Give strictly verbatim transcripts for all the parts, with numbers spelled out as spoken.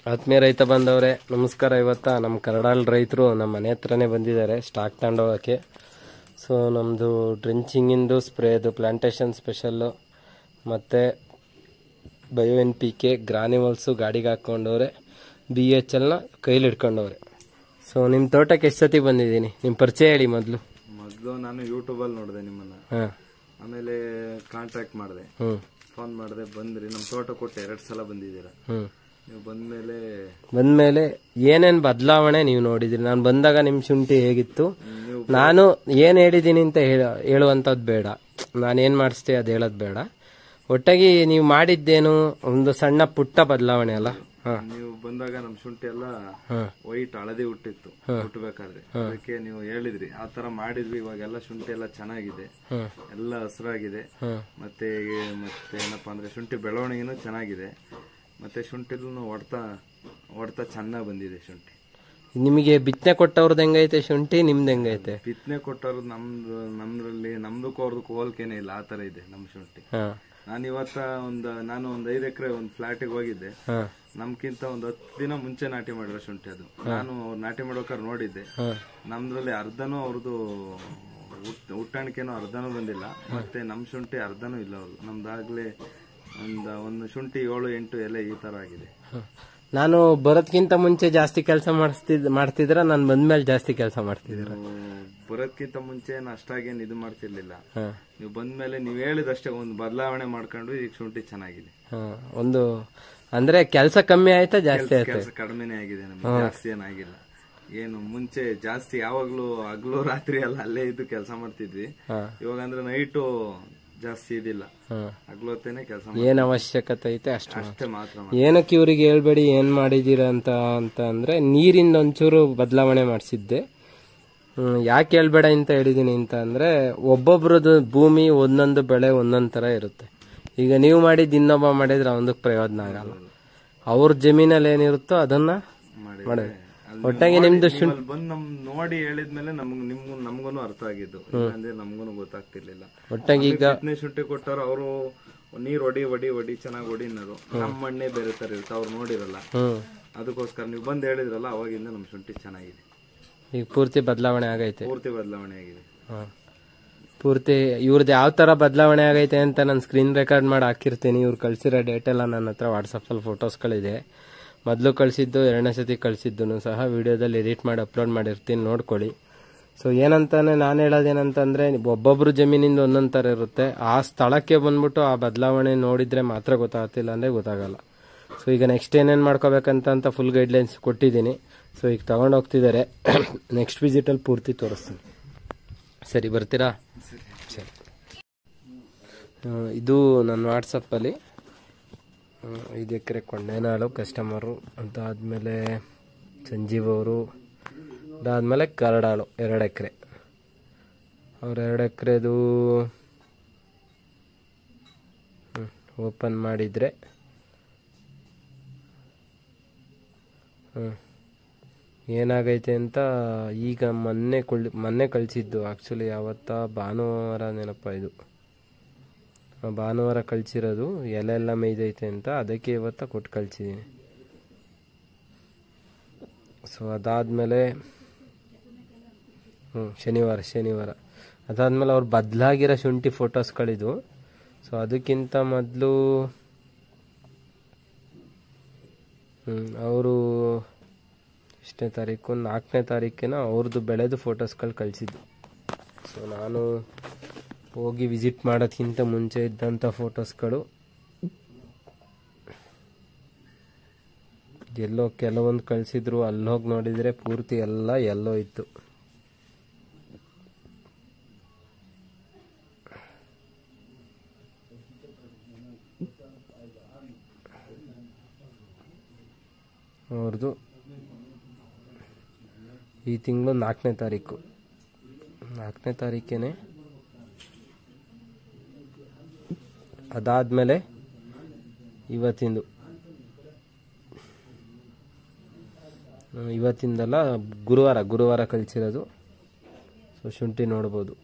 ಆತ್ಮೀಯ ರೈತ ಬಂದವರೇ ನಮಸ್ಕಾರ. ಇವತ್ತ ನಮ್ಮ ಕರಡಾಳ್ ರೈತರು ನಮ್ಮ ಮನೆ ಹತ್ರನೇ ಬಂದಿದ್ದಾರೆ ಸ್ಟಾಕ್ ತಗೊಂಡೋಗಕ್ಕೆ. ಸೊ ನಮ್ಮದು ಡ್ರೆಂಚಿಂಗಿಂದು ಸ್ಪ್ರೇದು ಪ್ಲಾಂಟೇಶನ್ ಸ್ಪೆಷಲ್ಲು ಮತ್ತು bio N P K granules ಗಾಡಿಗೆ ಹಾಕ್ಕೊಂಡವ್ರೆ, ಬಿ ಎಚ್ ಎಲ್ನ ಕೈಲಿ ಹಿಡ್ಕೊಂಡವ್ರೆ. ಸೊ ನಿಮ್ಮ ತೋಟಕ್ಕೆ ಎಷ್ಟು ಸತಿ ಬಂದಿದ್ದೀನಿ, ನಿಮ್ಮ ಪರಿಚಯ ಹೇಳಿ. ಮೊದಲು ಮೊದಲು ನಾನು ಯೂಟ್ಯೂಬಲ್ಲಿ ನೋಡಿದೆ ನಿಮ್ಮನ್ನು, ಹಾಂ, ಆಮೇಲೆ ಕಾಂಟ್ಯಾಕ್ಟ್ ಮಾಡಿದೆ, ಹ್ಞೂ ಫೋನ್ ಮಾಡಿದೆ, ಬಂದ್ರಿ. ನಮ್ಮ ತೋಟ ಕೊಟ್ಟು ಎರಡು ಸಲ ಬಂದಿದ್ದೀರಾ. ಹ್ಞೂ ನೀವು ಬಂದ್ಮೇಲೆ ಬಂದ್ಮೇಲೆ ಏನೇನು ಬದಲಾವಣೆ ನೀವು ನೋಡಿದ್ರಿ? ನಾನು ಬಂದಾಗ ನಿಮ್ಮ ಶುಂಠಿ ಹೇಗಿತ್ತು? ನಾನು ಏನು ಹೇಳಿದ್ದೀನಿ ಅಂತ ಹೇಳುವಂಥದ್ದು ಬೇಡ, ನಾನೇನು ಮಾಡಿಸ್ತೆ ಅದು ಹೇಳೋದು ಬೇಡ. ಒಟ್ಟಾಗಿ ನೀವು ಮಾಡಿದ್ದೇನು ಒಂದು ಸಣ್ಣ ಪುಟ್ಟ ಬದಲಾವಣೆ ಅಲ್ಲ. ನೀವು ಬಂದಾಗ ನಮ್ ಶುಂಠಿ ಎಲ್ಲ ವೈಟ್ ಹಳದಿ ಹುಟ್ಟಿತ್ತು ಹುಟ್ಟಬೇಕಾದ್ರೆ, ಅದಕ್ಕೆ ನೀವು ಹೇಳಿದ್ರಿ ಆ ತರ ಮಾಡಿದ್ವಿ. ಇವಾಗೆಲ್ಲ ಶುಂಠಿ ಎಲ್ಲ ಚೆನ್ನಾಗಿದೆ, ಎಲ್ಲ ಹಸಿರಾಗಿದೆ. ಮತ್ತೆ ಮತ್ತೆ ಏನಪ್ಪಾ ಅಂದ್ರೆ ಶುಂಠಿ ಬೆಳವಣಿಗೆನೂ ಚೆನ್ನಾಗಿದೆ. ಮತ್ತೆ ಶುಂಠಿಲೂ ಹೊಡ್ತಾ ಹೊಡ್ತಾ ಚೆನ್ನಾಗಿ ಬಂದಿದೆ ಶುಂಠಿ. ನಿಮಗೆ ಬಿತ್ತನೆ ಕೊಟ್ಟವ್ರದ್ದು ಹೆಂಗೈತೆ ಶುಂಠಿ, ನಿಮ್ದು ಹೆಂಗೈತೆ? ಬಿತ್ತನೆ ಕೊಟ್ಟವ್ರದ್ದು ನಮ್ದು ನಮ್ದ್ರಲ್ಲಿ ನಮ್ದಕ್ಕೂ ಅವ್ರದಕ್ಕೂ ಹೋಲ್ಕೆನೆ ಇಲ್ಲ, ಆ ತರ ಇದೆ ನಮ್ ಶುಂಠಿ. ನಾನು ಇವತ್ತ ಒಂದ್ ನಾನು ಒಂದ್ ಐದ್ ಎಕರೆ ಒಂದ್ ಫ್ಲಾಟಿಗೆ ಹೋಗಿದ್ದೆ. ನಮ್ಗಿಂತ ಒಂದ್ ಹತ್ತು ದಿನ ಮುಂಚೆ ನಾಟಿ ಮಾಡಿರೋ ಶುಂಠಿ ಅದು. ನಾನು ನಾಟಿ ಮಾಡೋಕಾರ್ ನೋಡಿದ್ದೆ. ನಮ್ದ್ರಲ್ಲಿ ಅರ್ಧನೂ ಅವ್ರದ್ದು ಹುಟ್ಟಾಣಿಕೆನೂ ಅರ್ಧನೂ ಬಂದಿಲ್ಲ, ಮತ್ತೆ ನಮ್ ಶುಂಠಿ ಅರ್ಧನೂ ಇಲ್ಲ ಅವ್ರದ್ದು. ನಮ್ದಾಗ್ಲೇ ಒಂದ್ ಒಂದು ಶುಂಠಿ ಏಳು ಎಂಟು ಎಲೆ ಈ ತರ ಆಗಿದೆ. ನಾನು ಬರೋದ್ಕಿಂತ ಮುಂಚೆ ಜಾಸ್ತಿ ಕೆಲಸ ಮಾಡಿಸ್ತಿದ್ ಮಾಡ್ತಿದ್ರ ನಾನು ಬಂದ್ಮೇಲೆ ಜಾಸ್ತಿ ಕೆಲಸ ಮಾಡ್ತಿದ್ದೀರ? ಬರೋದ್ಕಿಂತ ಮುಂಚೆ ಅಷ್ಟಾಗೇನು ಇದು ಮಾಡ್ತಿರ್ಲಿಲ್ಲ. ನೀವು ಬಂದ್ಮೇಲೆ ನೀವ್ ಹೇಳಿದಷ್ಟೇ ಒಂದು ಬದಲಾವಣೆ ಮಾಡ್ಕೊಂಡು ಈಗ ಶುಂಠಿ ಚೆನ್ನಾಗಿದೆ. ಒಂದು ಅಂದ್ರೆ ಕೆಲಸ ಕಮ್ಮಿ ಆಯ್ತಾ ಜಾಸ್ತಿ ಆಯ್ತಾ? ಕೆಲಸ ಕಡಿಮೆನೇ ಆಗಿದೆ ನಮ್ಗೆ, ಜಾಸ್ತಿ ಏನಾಗಿಲ್ಲ. ಏನು ಮುಂಚೆ ಜಾಸ್ತಿ ಯಾವಾಗ್ಲೂ ಹಗ್ಲು ರಾತ್ರಿ ಎಲ್ಲ ಅಲ್ಲೇ ಇದ್ದು ಕೆಲಸ ಮಾಡ್ತಿದ್ವಿ. ಇವಾಗ ಅಂದ್ರೆ ನೈಟು ಜಾಸ್ತಿ ಇದಿಲ್ಲ, ಹಗ್ಲೊತ್ತೇನೆ ಕೆಲಸ. ಏನ್ ಅವಶ್ಯಕತೆ ಐತೆ ಅಷ್ಟೇ ಅಷ್ಟೇ ಮಾತ್ರ. ಏನಕ್ಕೆ ಇವ್ರಿಗೆ ಹೇಳ್ಬೇಡಿ ಏನ್ ಮಾಡಿದೀರ ಅಂತ ಅಂತ ಅಂದ್ರೆ ನೀರಿಂದ ಒಂಚೂರು ಬದಲಾವಣೆ ಮಾಡಿಸಿದ್ದೆ. ಹ್ಮ್ ಯಾಕೆ ಹೇಳ್ಬೇಡ ಅಂತ ಹೇಳಿದೀನಿ ಅಂತ ಅಂದ್ರೆ ಒಬ್ಬೊಬ್ರದ್ದು ಭೂಮಿ ಒಂದೊಂದು ಬೆಳೆ ಒಂದೊಂದ್ ತರ ಇರುತ್ತೆ. ಈಗ ನೀವು ಮಾಡಿದ್ ಇನ್ನೊಬ್ಬ ಮಾಡಿದ್ರೆ ಅವನದಕ್ಕೆ ಪ್ರಯೋಜನ ಆಗಲ್ಲ. ಅವ್ರ ಜಮೀನಲ್ಲಿ ಏನಿರುತ್ತೋ ಅದನ್ನ ಮಾಡಿ. ಒಟ್ಟಾಗಿ ನಿಮ್ದು ಬಂದ್ ನಮ್ ನೋಡಿ ಹೇಳಿದ್ಮೇಲೆ ನಮ್ಗ್ ನಿಮ್ಗೂ ನಮ್ಗೂ ಅರ್ಥ ಆಗಿದ್ದು, ಅಂದ್ರೆ ನಮ್ಗೂ ಗೊತ್ತಾಗ್ತಿರ್ಲಿಲ್ಲ. ಒಟ್ಟಾಗಿ ಈಗ ಶುಂಠಿ ಕೊಟ್ಟವ್ರು ಅವರು ನೀರ್ ಹೊಡಿ ಹೊಡಿ ಹೊಡಿ ಚೆನ್ನಾಗಿ ಹೊಡಿ ಅನ್ನೋರು. ನಮ್ ಮಣ್ಣೆ ಬೇರೆ ತರ ಇರುತ್ತೆ, ಅವ್ರು ನೋಡಿರಲ್ಲ. ಅದಕ್ಕೋಸ್ಕರ ನೀವು ಬಂದ್ ಹೇಳಿದ್ರಲ್ಲ, ಅವಾಗಿಂದ ನಮ್ ಶುಂಠಿ ಚೆನ್ನಾಗಿದೆ. ಈಗ ಪೂರ್ತಿ ಬದಲಾವಣೆ ಆಗೈತೆ, ಪೂರ್ತಿ ಬದಲಾವಣೆ ಆಗಿದೆ. ಪೂರ್ತಿ ಇವ್ರದ್ದು ಯಾವ ತರ ಬದಲಾವಣೆ ಆಗೈತೆ ಅಂತ ನಾನು ಸ್ಕ್ರೀನ್ ರೆಕಾರ್ಡ್ ಮಾಡಿ ಹಾಕಿರ್ತೀನಿ. ಇವ್ರು ಕಳ್ಸಿರೋ ಡೇಟ್ ಎಲ್ಲ ನನ್ನ ಹತ್ರ ವಾಟ್ಸಪ್ಪಲ್ಲಿ ಫೋಟೋಸ್ಗಳಿದೆ. ಮೊದಲು ಕಳಿಸಿದ್ದು, ಎರಡನೇ ಸತಿ ಕಳಿಸಿದ್ದು ಸಹ ವಿಡಿಯೋದಲ್ಲಿ ಎಡಿಟ್ ಮಾಡಿ ಅಪ್ಲೋಡ್ ಮಾಡಿರ್ತೀನಿ, ನೋಡ್ಕೊಳ್ಳಿ. ಸೊ ಏನಂತಾನೆ ನಾನು ಹೇಳೋದೇನಂತಂದ್ರೆ ಒಬ್ಬೊಬ್ರು ಜಮೀನಿಂದ ಒಂದೊಂದು ಥರ ಇರುತ್ತೆ. ಆ ಸ್ಥಳಕ್ಕೆ ಬಂದ್ಬಿಟ್ಟು ಆ ಬದಲಾವಣೆ ನೋಡಿದ್ರೆ ಮಾತ್ರ ಗೊತ್ತಾಗ್ತಿಲ್ಲ ಅಂದರೆ ಗೊತ್ತಾಗಲ್ಲ. ಸೊ ಈಗ ನೆಕ್ಸ್ಟ್ ಏನೇನು ಮಾಡ್ಕೋಬೇಕಂತ ಅಂತ ಫುಲ್ ಗೈಡ್ಲೈನ್ಸ್ ಕೊಟ್ಟಿದ್ದೀನಿ. ಸೊ ಈಗ ತಗೊಂಡು ಹೋಗ್ತಿದ್ದಾರೆ, ನೆಕ್ಸ್ಟ್ ವಿಸಿಟಲ್ಲಿ ಪೂರ್ತಿ ತೋರಿಸ್ತೀನಿ. ಸರಿ, ಬರ್ತೀರಾ? ಸರಿ. ಇದು ನನ್ನ ವಾಟ್ಸಪ್ಪಲ್ಲಿ ಐದು ಎಕರೆ ಕೊಂಡೇನಾಳು ಕಸ್ಟಮರು, ಅದಾದಮೇಲೆ ಸಂಜೀವ್ ಅವರು, ಅದಾದಮೇಲೆ ಕರಡಾಳು ಎರಡು ಎಕರೆ. ಅವ್ರ ಎರಡು ಎಕರೆದು ಓಪನ್ ಮಾಡಿದರೆ ಹ್ಞೂ ಏನಾಗೈತೆ ಅಂತ ಈಗ ಮೊನ್ನೆ ಕುಳ್ ಮೊನ್ನೆ ಕಳಿಸಿದ್ದು. ಆ್ಯಕ್ಚುಲಿ ಯಾವತ್ತ ಭಾನುವಾರ ನೆನಪ, ಇದು ಭಾನುವಾರ ಕಳಿಸಿರೋದು. ಎಲೆ ಎಲ್ಲ ಮೇಯ್ದೈತೆ ಅಂತ, ಅದಕ್ಕೆ ಇವತ್ತ ಕೊಟ್ಟು ಕಳಿಸಿದ್ದೀನಿ. ಸೊ ಅದಾದಮೇಲೆ ಹ್ಞೂ ಶನಿವಾರ ಶನಿವಾರ ಅದಾದಮೇಲೆ ಅವ್ರು ಬದಲಾಗಿರೋ ಶುಂಠಿ ಫೋಟೋಸ್ಗಳಿದು. ಸೊ ಅದಕ್ಕಿಂತ ಮೊದಲು ಹ್ಞೂ ಅವರು ಎಷ್ಟನೇ ತಾರೀಕು, ನಾಲ್ಕನೇ ತಾರೀಕಿನ ಅವ್ರದ್ದು ಬೆಳೆದು ಫೋಟೋಸ್ಗಳು ಕಳಿಸಿದ್ದು. ಸೊ ನಾನು ಹೋಗಿ ವಿಸಿಟ್ ಮಾಡೋದಕ್ಕಿಂತ ಮುಂಚೆ ಇದ್ದಂಥ ಫೋಟೋಸ್ಗಳು. ಎಲ್ಲೋ ಕೆಲವೊಂದು ಕಳಿಸಿದ್ರು, ಅಲ್ಲಿ ಹೋಗಿ ನೋಡಿದರೆ ಪೂರ್ತಿ ಎಲ್ಲ ಎಲ್ಲೋ ಇತ್ತು. ಅವ್ರದ್ದು ಈ ತಿಂಗಳು ನಾಲ್ಕನೇ ತಾರೀಕು ನಾಲ್ಕನೇ ತಾರೀಕೇನೆ. ಅದಾದಮೇಲೆ ಇವತ್ತಿಂದು ಇವತ್ತಿಂದಲ್ಲ ಗುರುವಾರ ಗುರುವಾರ ಕಳಿಸಿರೋದು. ಸೊ ಶುಂಠಿ ನೋಡ್ಬೋದು.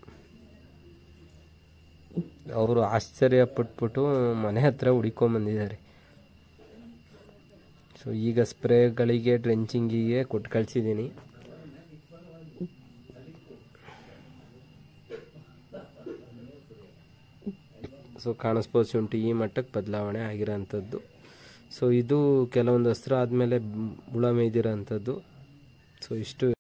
ಅವರು ಆಶ್ಚರ್ಯ ಪಟ್ಬಿಟ್ಟು ಮನೆ ಹತ್ರ ಹುಡ್ಕೊಂಬಂದಿದ್ದಾರೆ. ಸೊ ಈಗ ಸ್ಪ್ರೇಗಳಿಗೆ ಡ್ರೆಂಚಿಂಗಿಗೆ ಕೊಟ್ಟು ಕಳಿಸಿದ್ದೀನಿ. ಸೊ ಕಾಣಿಸ್ಬೋದು ಶುಂಠಿ ಈ ಮಟ್ಟಕ್ಕೆ ಬದಲಾವಣೆ ಆಗಿರೋಂಥದ್ದು. ಸೊ ಇದು ಕೆಲವೊಂದು ಹಸ್ರು ಆದಮೇಲೆ ಹುಳ ಮೇಯ್ದಿರೋ ಅಂಥದ್ದು. ಸೊ ಇಷ್ಟು